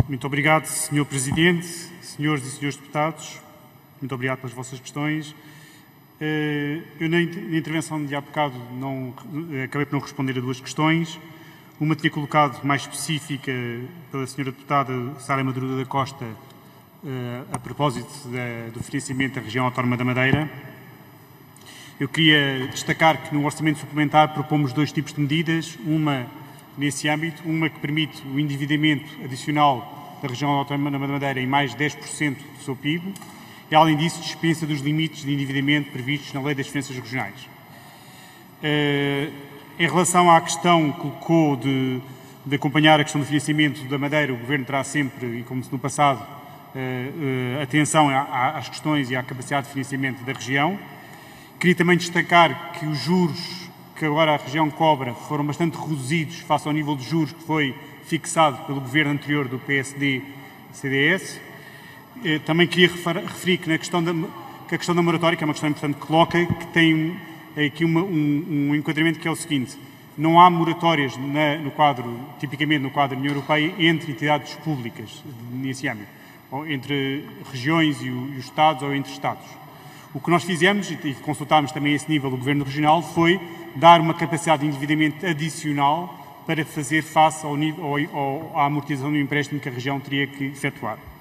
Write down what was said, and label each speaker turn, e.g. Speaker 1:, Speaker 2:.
Speaker 1: Muito obrigado, Sr. Presidente, senhores e senhores deputados. Muito obrigado pelas vossas questões. Eu, na intervenção de há bocado, acabei por não responder a duas questões. Uma tinha colocado mais específica pela Sra. Deputada Sara Madruga da Costa a propósito do financiamento da região autónoma da Madeira. Eu queria destacar que no Orçamento Suplementar propomos dois tipos de medidas, uma nesse âmbito, uma que permite o endividamento adicional da região autónoma da Madeira em mais 10% do seu PIB e, além disso, dispensa dos limites de endividamento previstos na Lei das Finanças Regionais. Em relação à questão que colocou de acompanhar a questão do financiamento da Madeira, o Governo terá sempre, e como no passado, atenção às questões e à capacidade de financiamento da região. Queria também destacar que os juros que agora a região cobra foram bastante reduzidos face ao nível de juros que foi fixado pelo Governo anterior do PSD-CDS. Também queria referir que a questão da moratória, que é uma questão importante que coloca, que tem aqui um enquadramento que é o seguinte: não há moratórias tipicamente no quadro da União Europeia entre entidades públicas nesse âmbito, ou entre regiões e os Estados ou entre Estados. O que nós fizemos, e consultámos também a esse nível o Governo Regional, foi dar uma capacidade de endividamento adicional para fazer face à amortização do empréstimo que a região teria que efetuar.